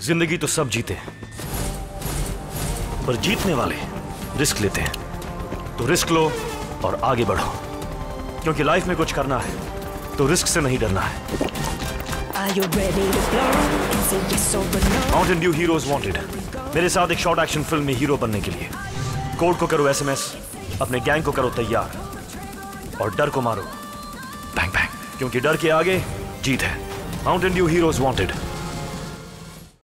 जिंदगी तो सब जीते हैं, पर जीतने वाले रिस्क लेते हैं। तो रिस्क लो और आगे बढ़ो, क्योंकि लाइफ में कुछ करना है तो रिस्क से नहीं डरना है। Mountain Dew heroes wanted. मेरे साथ एक शॉर्ट एक्शन फिल्म में हीरो बनने के लिए कोड को करो SMS, अपने गैंग को करो तैयार और डर को मारो बैंग बैंग, क्योंकि डर के आगे जीत है। Mountain Dew heroes wanted.